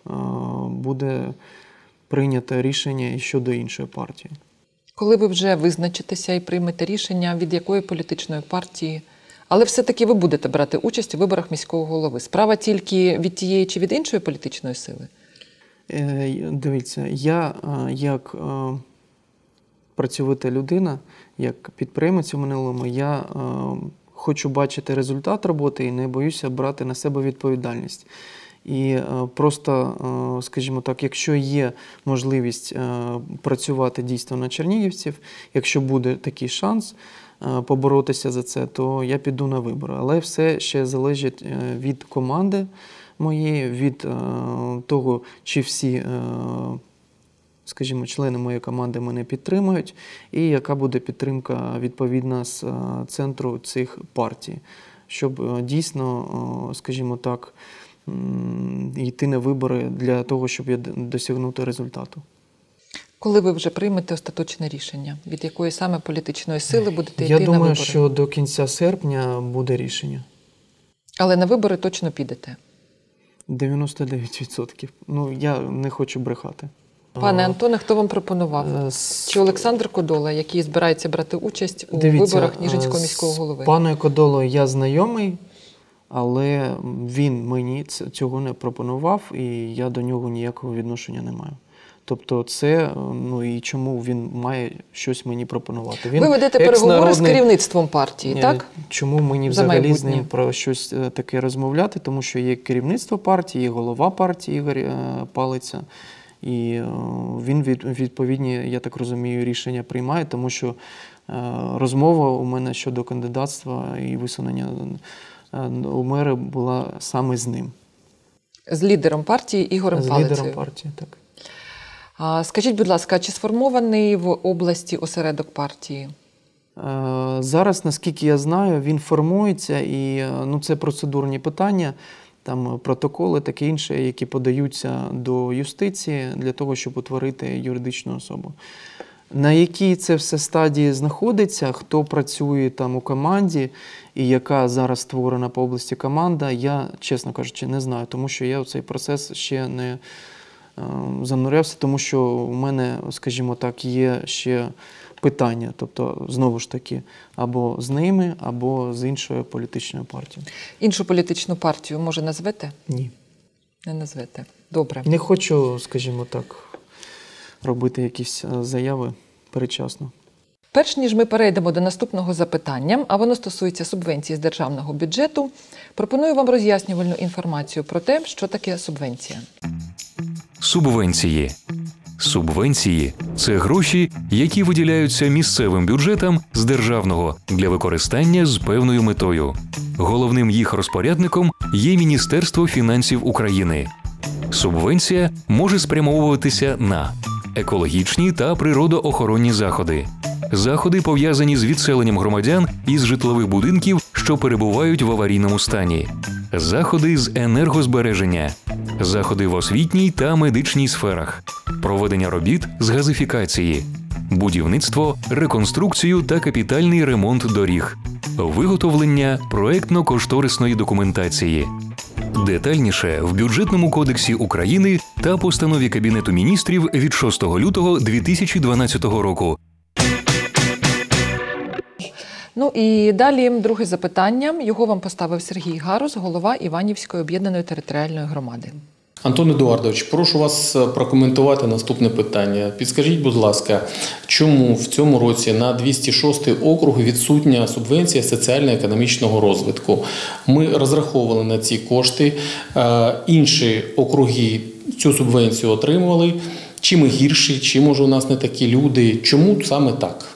буде прийнято рішення і щодо іншої партії. Коли ви вже визначитеся і приймете рішення, від якої політичної партії, але все-таки ви будете брати участь у виборах міського голови. Справа тільки від тієї чи від іншої політичної сили? Дивіться, я як працьовита людина, як підприємець у минулому, я хочу бачити результат роботи і не боюся брати на себе відповідальність. І просто, скажімо так, якщо є можливість працювати дійсно на чернігівців, якщо буде такий шанс поборотися за це, то я піду на вибори. Але все ще залежить від команди моєї, від того, чи всі, скажімо, члени моєї команди мене підтримують, і яка буде підтримка відповідна з центру цих партій, щоб дійсно, скажімо так, йти на вибори для того, щоб досягнути результату. Коли ви вже приймете остаточне рішення? Від якої саме політичної сили будете Я йти думаю, на вибори? що до кінця серпня буде рішення. Але на вибори точно підете? дев'яносто дев'ять відсотків. Ну, я не хочу брехати. Пане Антоне, хто вам пропонував? Е, с- Чи Олександр Кодола, який збирається брати участь у Дивіться, виборах Ніжинського е, міського з голови? паною Кодолою я знайомий, але він мені ц- цього не пропонував, і я до нього ніякого відношення не маю. Тобто це, ну і чому він має щось мені пропонувати? Він Ви ведете переговори з екс-народний- керівництвом партії, Е, так? Чому мені За взагалі з майбутнє. ним про щось е, таке розмовляти? Тому що є керівництво партії, є голова партії Ігор е, Палиця. І е, він від, відповідні, я так розумію, рішення приймає, тому що е, розмова у мене щодо кандидатства і висунення е, у мери була саме з ним. З лідером партії Ігорем З Палицею. лідером партії, так. А, скажіть, будь ласка, чи сформований в області осередок партії? Е, Зараз, наскільки я знаю, він формується, і е, ну, це процедурні питання, там протоколи, таке інше, які подаються до юстиції для того, щоб утворити юридичну особу. На якій це все стадії знаходиться, хто працює там у команді і яка зараз створена по області команда, я, чесно кажучи, не знаю, тому що я в цей процес ще не е, занурявся, тому що у мене, скажімо так, є ще питання, тобто, знову ж таки, або з ними, або з іншою політичною партією. Іншу політичну партію, може, назвете? Ні. Не назвете. Добре. Не хочу, скажімо так, робити якісь е, заяви передчасно. Перш ніж ми перейдемо до наступного запитання, а воно стосується субвенції з державного бюджету, пропоную вам роз'яснювальну інформацію про те, що таке субвенція. Субвенції. Субвенції – це гроші, які виділяються місцевим бюджетам з державного для використання з певною метою. Головним їх розпорядником є Міністерство фінансів України. Субвенція може спрямовуватися на екологічні та природоохоронні заходи, заходи, пов'язані з відселенням громадян із житлових будинків, що перебувають в аварійному стані, заходи з енергозбереження, заходи в освітній та медичній сферах, проведення робіт з газифікації, будівництво, реконструкцію та капітальний ремонт доріг, виготовлення проектно-кошторисної документації. Детальніше в Бюджетному кодексі України та постанові Кабінету міністрів від шостого лютого дві тисячі дванадцятого року. Ну і далі друге запитання. Його вам поставив Сергій Гарус, голова Іванівської об'єднаної територіальної громади. Антон Едуардович, прошу вас прокоментувати наступне питання. Підскажіть, будь ласка, чому в цьому році на двісті шостий округ відсутня субвенція соціально-економічного розвитку? Ми розраховували на ці кошти, інші округи цю субвенцію отримували. Чи ми гірші, чи, може, у нас не такі люди? Чому саме так?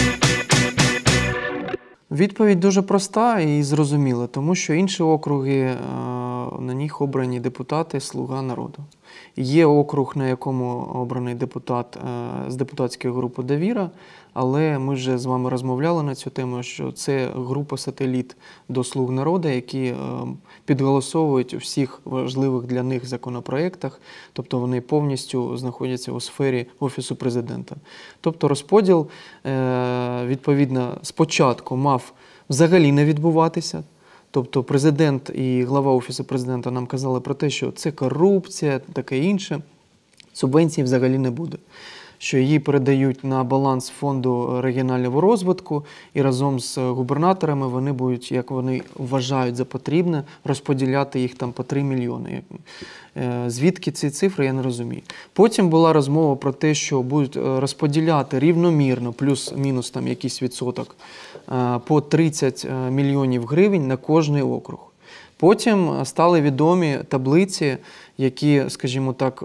Відповідь дуже проста і зрозуміла, тому що інші округи, на них обрані депутати «Слуга народу». Є округ, на якому обраний депутат з депутатської групи «Довіра», але ми вже з вами розмовляли на цю тему, що це група-сателіт до «Слуг народу», які підголосовують у всіх важливих для них законопроєктах, тобто вони повністю знаходяться у сфері Офісу Президента. Тобто розподіл, відповідно, спочатку мав взагалі не відбуватися. Тобто президент і глава Офісу Президента нам казали про те, що це корупція, таке інше. Субвенції взагалі не буде. Що її передають на баланс Фонду регіонального розвитку і разом з губернаторами вони будуть, як вони вважають за потрібне, розподіляти їх там по три мільйони. Звідки ці цифри, я не розумію. Потім була розмова про те, що будуть розподіляти рівномірно, плюс-мінус там якийсь відсоток, по тридцять мільйонів гривень на кожний округ. Потім стали відомі таблиці, які, скажімо так,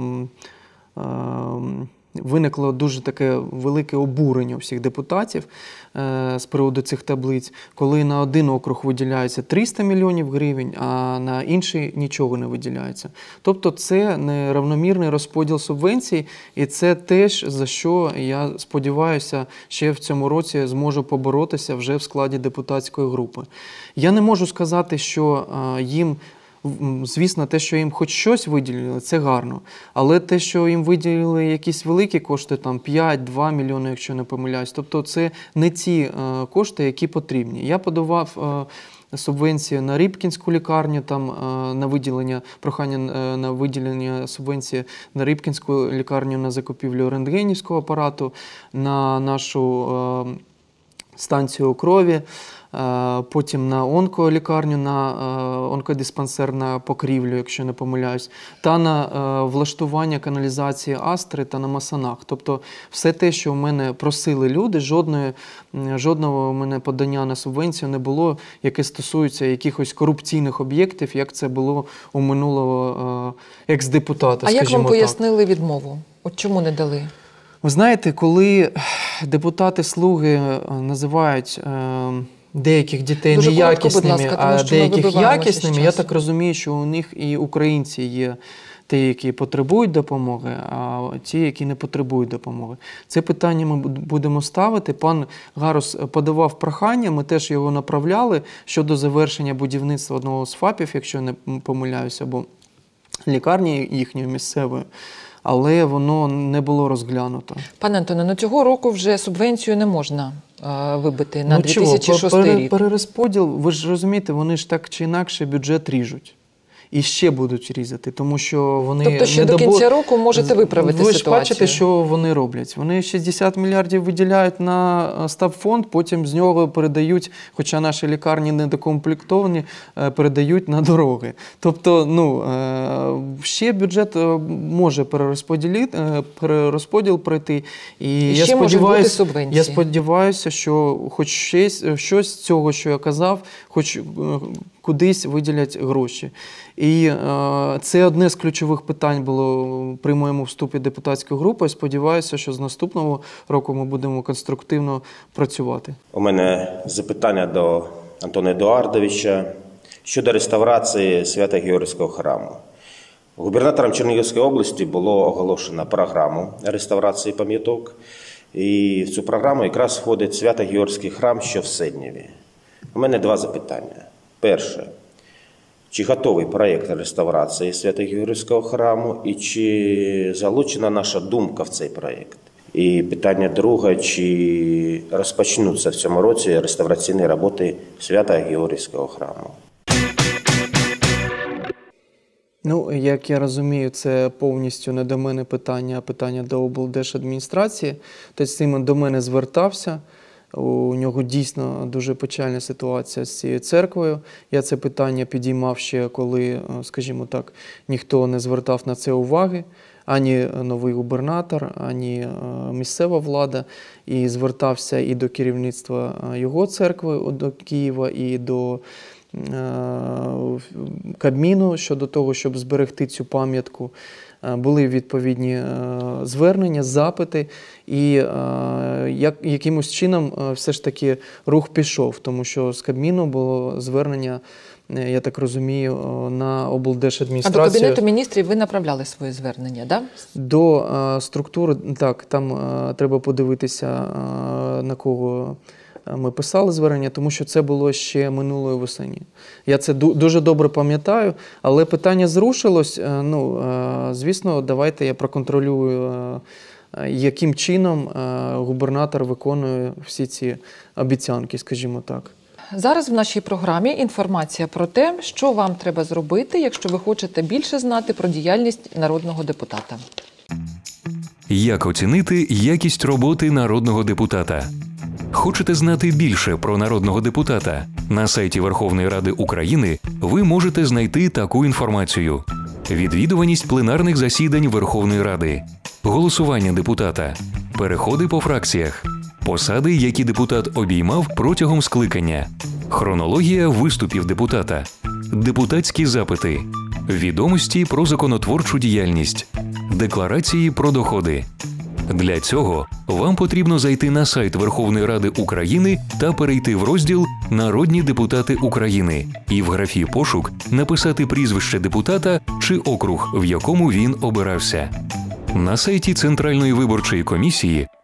виникло дуже таке велике обурення у всіх депутатів е, з приводу цих таблиць, коли на один округ виділяється триста мільйонів гривень, а на інший нічого не виділяється. Тобто це неравномірний розподіл субвенцій, і це теж, за що, я сподіваюся, ще в цьому році зможу поборотися вже в складі депутатської групи. Я не можу сказати, що е, їм звісно, те, що їм хоч щось виділили, це гарно. Але те, що їм виділили якісь великі кошти, там п'ять-два мільйони, якщо не помиляюсь, тобто це не ті е, кошти, які потрібні. Я подавав е, субвенцію на Рибкінську лікарню, там е, на виділення, прохання е, на виділення субвенції на Рибкінську лікарню на закупівлю рентгенівського апарату, на нашу е, станцію крові, потім на онколікарню, на онкодиспансер на Покрівлю, якщо не помиляюсь, та на влаштування каналізації Астри та на Масанах. Тобто все те, що в мене просили люди, жодної, жодного у мене подання на субвенцію не було, яке стосується якихось корупційних об'єктів, як це було у минулого екс-депутата, А скажімо як вам так. пояснили відмову? От чому не дали? Ви знаєте, коли депутати-слуги називають деяких дітей Дуже неякісними, коротко, будь ласка, тому а що ми деяких вибиваємося якісними, з я часу. так розумію, що у них і українці є ті, які потребують допомоги, а ті, які не потребують допомоги. Це питання ми будемо ставити. Пан Гарус подавав прохання, ми теж його направляли щодо завершення будівництва одного з ФАПів, якщо не помиляюся, або лікарні їхньої місцевої. Але воно не було розглянуто. Пане Антоне, ну цього року вже субвенцію не можна е, вибити на ну, дві тисячі шостий чого? рік. Перерозподіл, ви ж розумієте, вони ж так чи інакше бюджет ріжуть. І ще будуть різати, тому що вони... Тобто ще до кінця року можете виправити ситуацію. Ви ж ситуацію. бачите, що вони роблять. Вони шістдесят мільярдів виділяють на стабфонд, потім з нього передають, хоча наші лікарні недокомплектовані, передають на дороги. Тобто, ну, ще бюджет може перерозподіл пройти. І, І я ще можуть бути субвенції. Я сподіваюся, що хоч щось, щось з цього, що я казав, хоч кудись виділять гроші. І е, це одне з ключових питань було при моєму вступі в депутатську групу. Я сподіваюся, що з наступного року ми будемо конструктивно працювати. У мене запитання до Антона Едуардовича щодо реставрації Свято-Георгійського храму. Губернатором Чернігівської області було оголошено програму реставрації пам'яток. І в цю програму якраз входить Свято-Георгійський храм, що в Седнєві. У мене два запитання. Перше. Чи готовий проєкт реставрації Свято-Георгійського храму і чи залучена наша думка в цей проєкт? І питання друге, чи розпочнуться в цьому році реставраційні роботи Свято-Георгійського храму? Ну, як я розумію, це повністю не до мене питання, а питання до облдержадміністрації. Тобто з цим до мене звертався. У нього дійсно дуже печальна ситуація з цією церквою. Я це питання підіймав ще, коли, скажімо так, ніхто не звертав на це уваги. Ані новий губернатор, ані місцева влада. І звертався і до керівництва його церкви, до Києва, і до Кабміну щодо того, щоб зберегти цю пам'ятку. Були відповідні звернення, запити, і як, якимось чином все ж таки рух пішов, тому що з Кабміну було звернення, я так розумію, на облдержадміністрацію. А до Кабінету міністрів ви направляли своє звернення, так? Да? До структури, так, там треба подивитися, на кого ми писали звернення, тому що це було ще минулої весені. Я це дуже добре пам'ятаю, але питання зрушилось. Ну, звісно, давайте я проконтролюю, яким чином губернатор виконує всі ці обіцянки, скажімо так. Зараз в нашій програмі інформація про те, що вам треба зробити, якщо ви хочете більше знати про діяльність народного депутата. Як оцінити якість роботи народного депутата? Хочете знати більше про народного депутата? На сайті Верховної Ради України ви можете знайти таку інформацію. Відвідуваність пленарних засідань Верховної Ради, голосування депутата, переходи по фракціях, посади, які депутат обіймав протягом скликання, хронологія виступів депутата, депутатські запити, відомості про законотворчу діяльність, декларації про доходи. Для цього вам потрібно зайти на сайт Верховної Ради України та перейти в розділ «Народні депутати України» і в графі «Пошук» написати прізвище депутата чи округ, в якому він обирався. На сайті Центральної виборчої комісії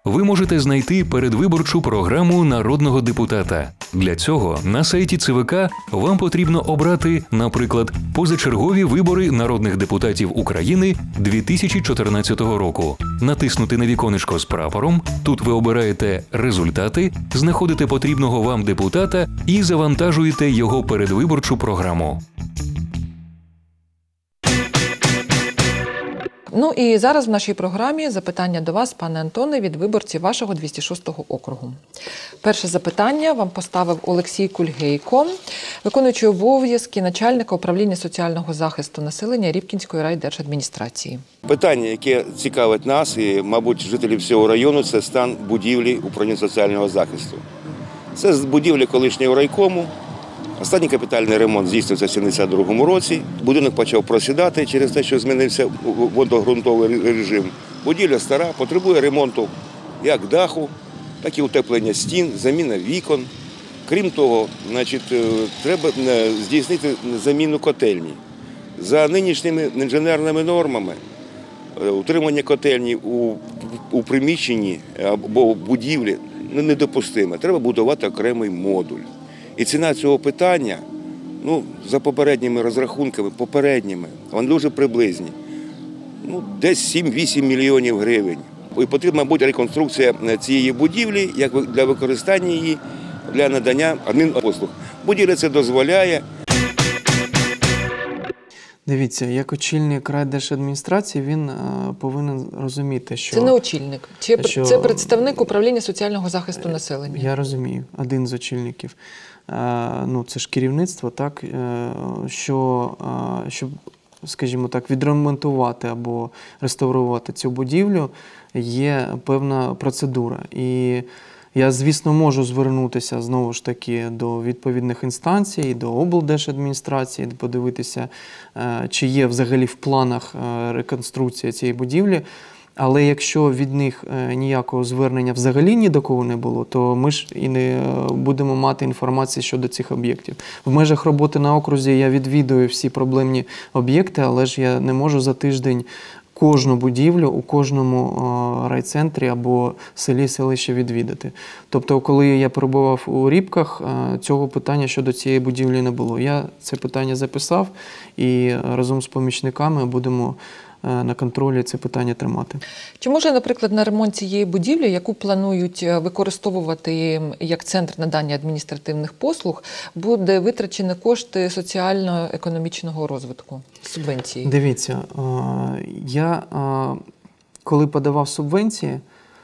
ви можете знайти передвиборчу програму народного депутата. Для цього на сайті ЦВК вам потрібно обрати, наприклад, позачергові вибори народних депутатів України дві тисячі чотирнадцятого року. Натиснути на віконечко з прапором, тут ви обираєте результати, знаходите потрібного вам депутата і завантажуєте його передвиборчу програму. Ну і зараз в нашій програмі запитання до вас, пане Антоне, від виборців вашого двісті шостого округу. Перше запитання вам поставив Олексій Кульгейко, виконуючий обов'язки начальника управління соціального захисту населення Рібкінської райдержадміністрації. Питання, яке цікавить нас і, мабуть, жителів всього району, це стан будівлі управління соціального захисту. Це будівля колишнього райкому. Останній капітальний ремонт здійснився в сімдесят другому році. Будинок почав просідати через те, що змінився водогрунтовий режим. Будівля стара, потребує ремонту як даху, так і утеплення стін, заміна вікон. Крім того, значить, треба здійснити заміну котельні. За нинішніми інженерними нормами утримання котельні у, у приміщенні або в будівлі недопустиме. Треба будувати окремий модуль. І ціна цього питання, ну, за попередніми розрахунками, попередніми, вони дуже приблизні. Ну, десь сім-вісім мільйонів гривень. І потрібна буде реконструкція цієї будівлі, як для використання її, для надання адмінпослуг. Будівля це дозволяє. Дивіться, як очільник райдержадміністрації, він а, повинен розуміти, що... Це не очільник, це, що, це представник управління соціального захисту населення. Я розумію, один з очільників. А, ну, це ж керівництво, так, що, а, щоб, скажімо так, відремонтувати або реставрувати цю будівлю, є певна процедура. І я, звісно, можу звернутися, знову ж таки, до відповідних інстанцій, до облдержадміністрації, подивитися, чи є взагалі в планах реконструкція цієї будівлі. Але якщо від них ніякого звернення взагалі ні до кого не було, то ми ж і не будемо мати інформації щодо цих об'єктів. В межах роботи на окрузі я відвідую всі проблемні об'єкти, але ж я не можу за тиждень кожну будівлю у кожному райцентрі або селі, селищі відвідати. Тобто, коли я перебував у Рібках, цього питання щодо цієї будівлі не було. Я це питання записав і разом з помічниками будемо на контролі це питання тримати. Чи може, наприклад, на ремонт цієї будівлі, яку планують використовувати як центр надання адміністративних послуг, буде витрачені кошти соціально-економічного розвитку, субвенції? Дивіться, я, коли подавав субвенції,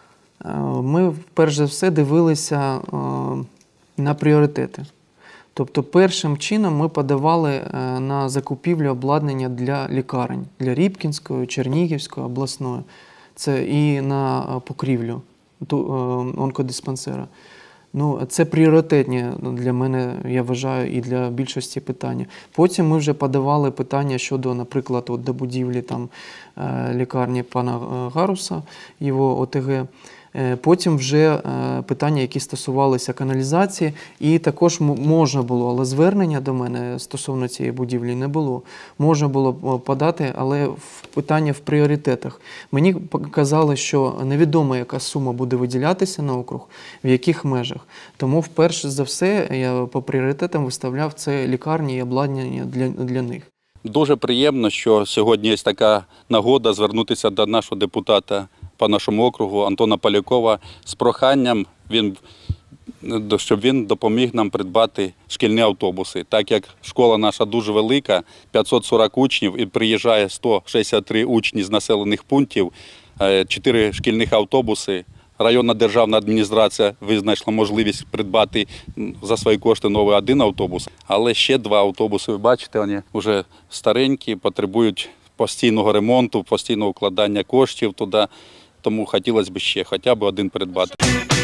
ми перш за все дивилися на пріоритети. Тобто першим чином ми подавали на закупівлю обладнання для лікарень, для Рібкінської, Чернігівської, обласної. Це і на покрівлю онкодиспансера. Ну, це пріоритетні для мене, я вважаю, і для більшості питання. Потім ми вже подавали питання щодо, наприклад, от до будівлі там, лікарні пана Гаруса, його О Те Ге. Потім вже питання, які стосувалися каналізації, і також можна було, але звернення до мене стосовно цієї будівлі не було. Можна було подати, але питання в пріоритетах. Мені казали, що невідомо, яка сума буде виділятися на округ, в яких межах. Тому, вперше за все, я по пріоритетам виставляв це лікарні і обладнання для, для них. Дуже приємно, що сьогодні є така нагода звернутися до нашого депутата по нашому округу Антона Полякова з проханням, він, щоб він допоміг нам придбати шкільні автобуси. Так як школа наша дуже велика, п'ятсот сорок учнів, і приїжджає сто шістдесят три учні з населених пунктів, чотири шкільних автобуси. Районна державна адміністрація визначила можливість придбати за свої кошти новий один автобус, але ще два автобуси, ви бачите, вони вже старенькі, потребують постійного ремонту, постійного вкладання коштів туди, тому хотілося б ще хоча б один придбати.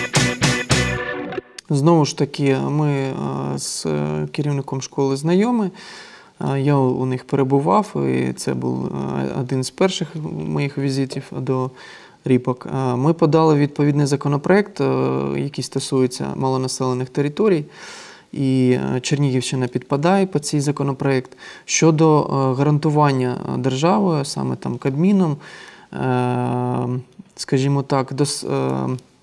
Знову ж таки, ми з керівником школи знайомі. Я у них перебував, і це був один з перших моїх візитів до Рібок. Ми подали відповідний законопроект, який стосується малонаселених територій, і Чернігівщина підпадає під цей законопроект щодо гарантування державою, саме там Кабміном, скажімо так,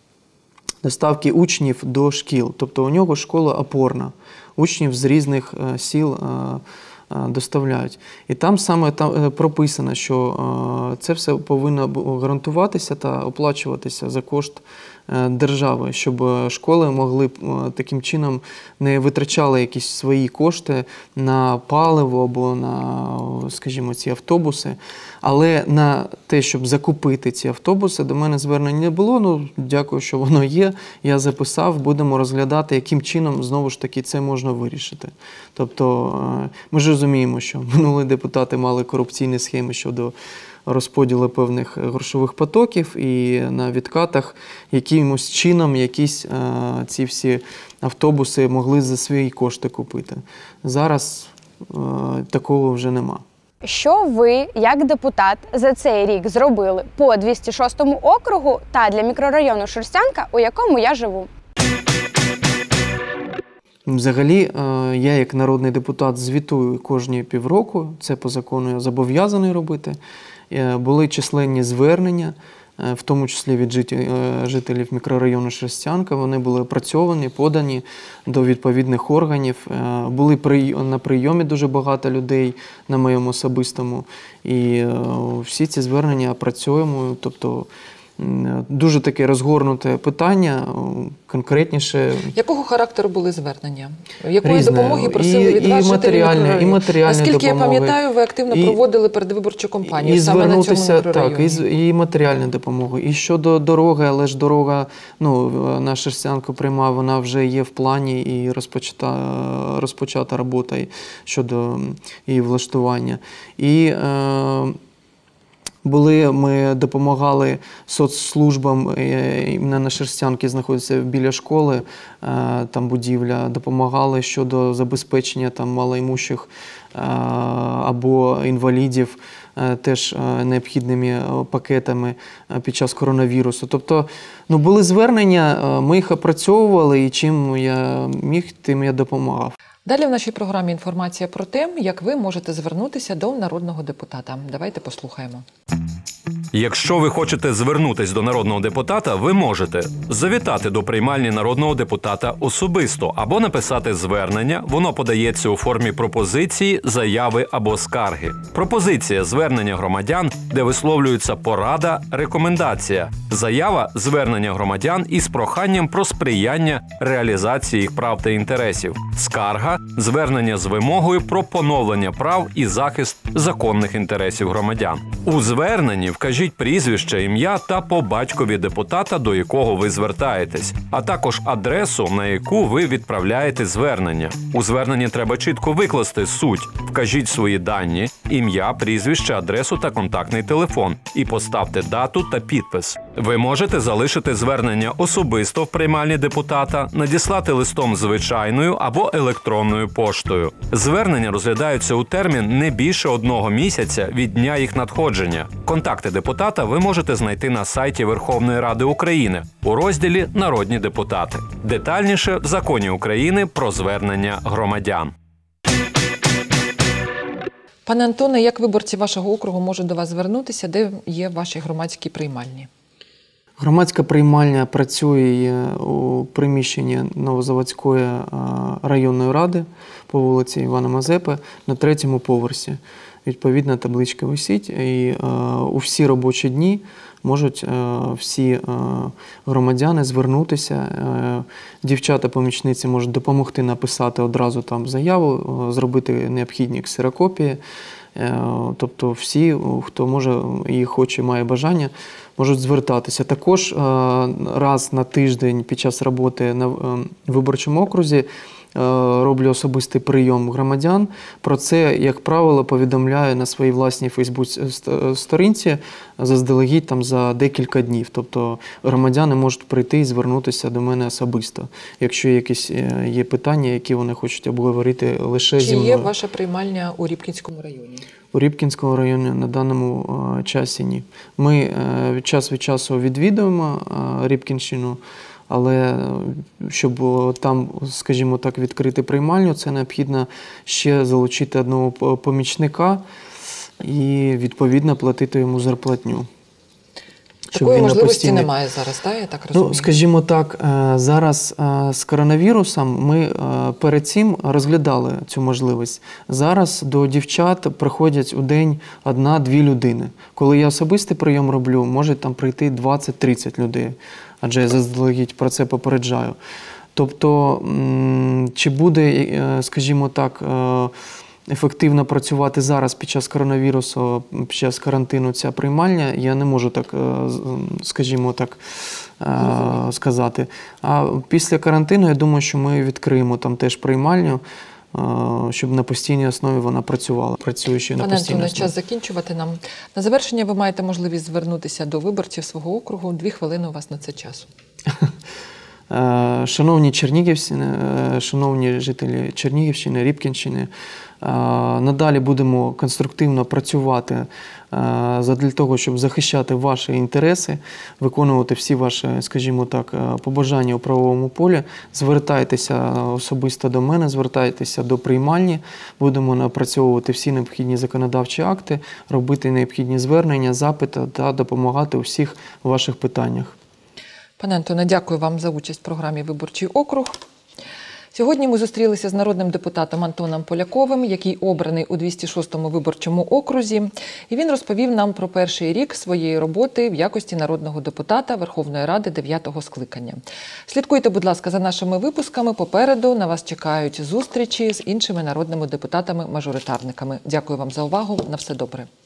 доставки учнів до шкіл. Тобто у нього школа опорна, учнів з різних сіл доставляють. І там саме там прописано, що це все повинно гарантуватися та оплачуватися за кошт держави, щоб школи могли таким чином не витрачали якісь свої кошти на паливо або на, скажімо, ці автобуси. Але на те, щоб закупити ці автобуси, до мене звернень не було. Ну, дякую, що воно є. Я записав, будемо розглядати, яким чином, знову ж таки, це можна вирішити. Тобто, ми ж розуміємо, що минулі депутати мали корупційні схеми щодо розподілу певних грошових потоків, і на відкатах якимось чином якісь а, ці всі автобуси могли за свої кошти купити. Зараз а, такого вже нема. Що ви, як депутат, за цей рік зробили по двісті шостому округу та для мікрорайону Шерстянка, у якому я живу? Взагалі, я як народний депутат звітую кожні півроку, це по закону я зобов'язаний робити. Були численні звернення, в тому числі від жителів мікрорайону Шерстянка. Вони були опрацьовані, подані до відповідних органів. Були на прийомі дуже багато людей на моєму особистому. І всі ці звернення опрацьовуємо. Тобто дуже таке розгорнуте питання, конкретніше. Якого характеру були звернення? Якої Різне. допомоги просили І- від і вас жителів матеріальне- мікрорайону? і матеріальне Наскільки допомоги. я пам'ятаю, ви активно І- проводили передвиборчу кампанію І саме на цьому звернутися, мікрорайоні. так, і, з- і матеріальну допомогу. І щодо дороги, але ж дорога, ну, на Шерстянку пряма, вона вже є в плані і розпочата, розпочата робота щодо її влаштування. І е, були, ми допомагали соцслужбам, іменно на Шерстянці знаходиться біля школи, там будівля, допомагали щодо забезпечення там малоімущих або інвалідів теж необхідними пакетами під час коронавірусу. Тобто, ну, були звернення, ми їх опрацьовували, і чим я міг, тим я допомагав. Далі в нашій програмі інформація про те, як ви можете звернутися до народного депутата. Давайте послухаємо. Якщо ви хочете звернутись до народного депутата, ви можете завітати до приймальні народного депутата особисто або написати звернення. Воно подається у формі пропозиції, заяви або скарги. Пропозиція – звернення громадян, де висловлюється порада, рекомендація. Заява – звернення громадян із проханням про сприяння реалізації їх прав та інтересів. Скарга – звернення з вимогою про поновлення прав і захист законних інтересів громадян. У зверненні вкажіть прізвище, ім'я та по батькові депутата, до якого ви звертаєтесь, а також адресу, на яку ви відправляєте звернення. У зверненні треба чітко викласти суть. Вкажіть свої дані, ім'я, прізвище, адресу та контактний телефон і поставте дату та підпис. Ви можете залишити звернення особисто в приймальні депутата, надіслати листом звичайною або електронною поштою. Звернення розглядаються у термін не більше одного місяця від дня їх надходження. Контакти депутата ви можете знайти на сайті Верховної Ради України у розділі «Народні депутати». Детальніше в Законі України про звернення громадян. Пане Антоне, як виборці вашого округу можуть до вас звернутися, де є ваші громадські приймальні? Громадська приймальня працює у приміщенні Новозаводської районної ради по вулиці Івана Мазепи на третьому поверсі. Відповідна табличка висить, і у всі робочі дні можуть всі громадяни звернутися. Дівчата-помічниці можуть допомогти написати одразу там заяву, зробити необхідні ксерокопії. Тобто всі, хто може і хоче, має бажання, можуть звертатися. Також раз на тиждень під час роботи на виборчому окрузі роблю особистий прийом громадян. Про це, як правило, повідомляю на своїй власній Фейсбук-сторінці заздалегідь там за декілька днів. Тобто громадяни можуть прийти і звернутися до мене особисто, якщо якісь є питання, які вони хочуть обговорити лише Чи зі мною. є ваша приймальня у Рібкінському районі? У Рібкінському районі на даному часі ні. Ми час від часу відвідуємо Рібкінщину, але щоб там, скажімо так, відкрити приймальню, це необхідно ще залучити одного помічника і, відповідно, платити йому зарплатню. Такої він на можливості постійній- немає зараз, так, я так розумію? Ну, скажімо так, е, зараз е, з коронавірусом ми е, перед цим розглядали цю можливість. Зараз до дівчат приходять у день одна-дві людини. Коли я особистий прийом роблю, може там прийти двадцять-тридцять людей, адже я заздалегідь про це попереджаю. Тобто, м, чи буде, е, скажімо так, е, ефективно працювати зараз під час коронавірусу, під час карантину ця приймальня, я не можу так, е, з- скажімо так, е, сказати. А після карантину, я думаю, що ми відкриємо там теж приймальню, е, щоб на постійній основі вона працювала, працюючи на Пане постійній Антоне, основі. час закінчувати нам. На завершення ви маєте можливість звернутися до виборців свого округу. Дві хвилини у вас на це часу. Е, Шановні чернігівці, е, шановні жителі Чернігівщини, Рібкінщини, е, надалі будемо конструктивно працювати е, задля того, щоб захищати ваші інтереси, виконувати всі ваші, скажімо так, е, побажання у правовому полі. Звертайтеся особисто до мене, звертайтеся до приймальні, будемо напрацьовувати всі необхідні законодавчі акти, робити необхідні звернення, запити та допомагати у всіх ваших питаннях. Пане Антоне, дякую вам за участь в програмі «Виборчий округ». Сьогодні ми зустрілися з народним депутатом Антоном Поляковим, який обраний у двісті шостому виборчому окрузі. І він розповів нам про перший рік своєї роботи в якості народного депутата Верховної Ради дев'ятого скликання. Слідкуйте, будь ласка, за нашими випусками. Попереду на вас чекають зустрічі з іншими народними депутатами-мажоритарниками. Дякую вам за увагу. На все добре.